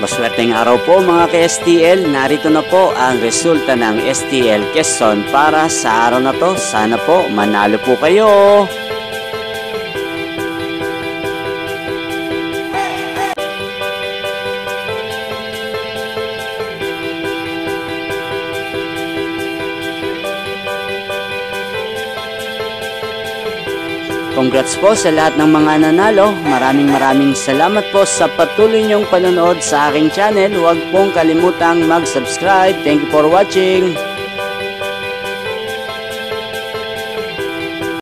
Maswerteng araw po mga ka-STL, narito na po ang resulta ng STL Quezon para sa araw na to. Sana po manalo po kayo. Congrats po sa lahat ng mga nanalo. Maraming salamat po sa patuloy niyong panonood sa aking channel. Huwag pong kalimutang mag-subscribe. Thank you for watching.